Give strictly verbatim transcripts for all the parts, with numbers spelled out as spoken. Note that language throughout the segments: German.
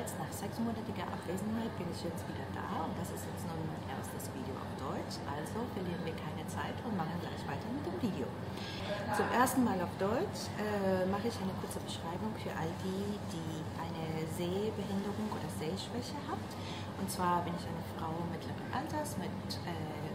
jetzt nach sechsmonatiger Abwesenheit bin ich jetzt wieder da und das ist jetzt nun mein erstes Video auf Deutsch. Also verlieren wir keine Zeit und machen gleich weiter mit dem Video. Zum ersten Mal auf Deutsch äh, mache ich eine kurze Beschreibung für all die, die eine Sehbehinderung oder Sehschwäche habt. Und zwar bin ich eine Frau mittleren Alters mit äh,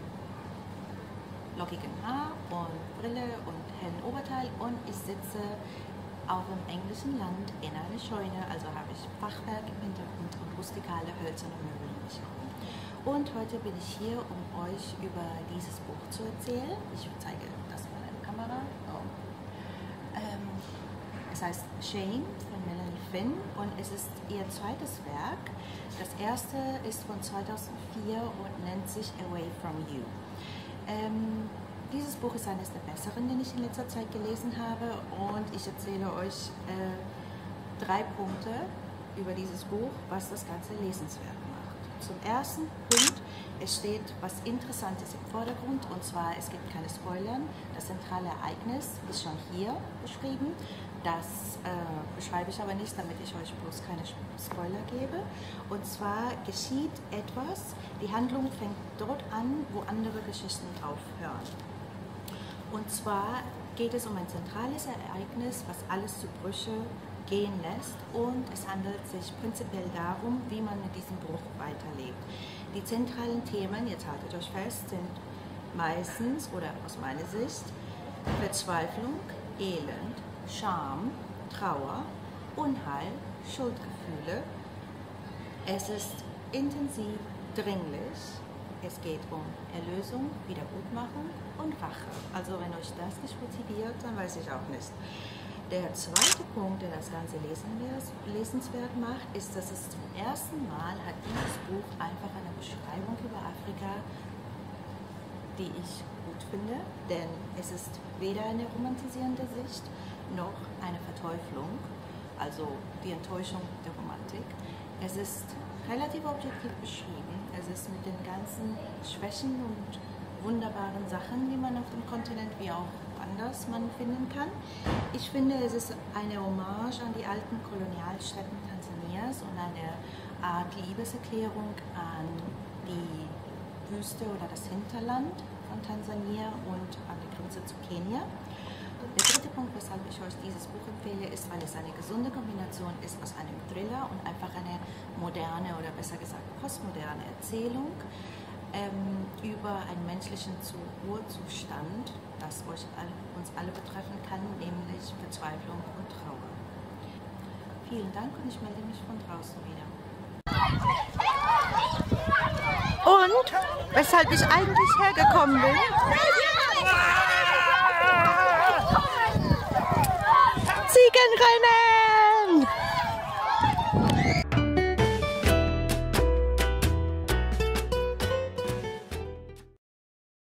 lockigem Haar und Brille und hellen Oberteil und ich sitze auf dem englischen Land in einer Scheune, also habe ich Fachwerk im Hintergrund und rustikale hölzerne Möbel um mich herum. Und heute bin ich hier, um euch über dieses Buch zu erzählen. Ich zeige das mal in der Kamera. Oh. Ähm, es heißt Shame von Melanie Finn und es ist ihr zweites Werk. Das erste ist von zweitausendvier und nennt sich Away from You. Ähm, Dieses Buch ist eines der besseren, den ich in letzter Zeit gelesen habe und ich erzähle euch äh, drei Punkte über dieses Buch, was das Ganze lesenswert macht. Zum ersten Punkt, es steht was Interessantes im Vordergrund und zwar, es gibt keine Spoilern. Das zentrale Ereignis ist schon hier beschrieben. Das äh, beschreibe ich aber nicht, damit ich euch bloß keine Spoiler gebe. Und zwar geschieht etwas, die Handlung fängt dort an, wo andere Geschichten aufhören. Und zwar geht es um ein zentrales Ereignis, was alles zu Brüche gehen lässt und es handelt sich prinzipiell darum, wie man mit diesem Bruch weiterlebt. Die zentralen Themen, jetzt haltet euch fest, sind meistens, oder aus meiner Sicht, Verzweiflung, Elend, Scham, Trauer, Unheil, Schuldgefühle. Es ist intensiv, dringlich. Es geht um Erlösung, Wiedergutmachung und Rache. Also wenn euch das nicht motiviert, dann weiß ich auch nicht. Der zweite Punkt, der das Ganze lesenswert macht, ist, dass es zum ersten Mal hat dieses Buch einfach eine Beschreibung über Afrika, die ich gut finde, denn es ist weder eine romantisierende Sicht noch eine Verteuflung, also die Enttäuschung der Romantik. Es ist relativ objektiv beschrieben. Es ist mit den ganzen Schwächen und wunderbaren Sachen, die man auf dem Kontinent wie auch anders man finden kann. Ich finde, es ist eine Hommage an die alten Kolonialstätten Tansanias und eine Art Liebeserklärung an die Wüste oder das Hinterland von Tansania und an die Grenze zu Kenia. Der dritte Punkt, weshalb ich euch dieses Buch empfehle, ist, weil es eine gesunde Kombination ist aus einem Thriller und einfach eine moderne oder besser gesagt postmoderne Erzählung ähm, über einen menschlichen Urzustand, das euch all, uns alle betreffen kann, nämlich Verzweiflung und Trauer. Vielen Dank und ich melde mich von draußen wieder. Und weshalb ich eigentlich hergekommen bin? Ziegenrennen!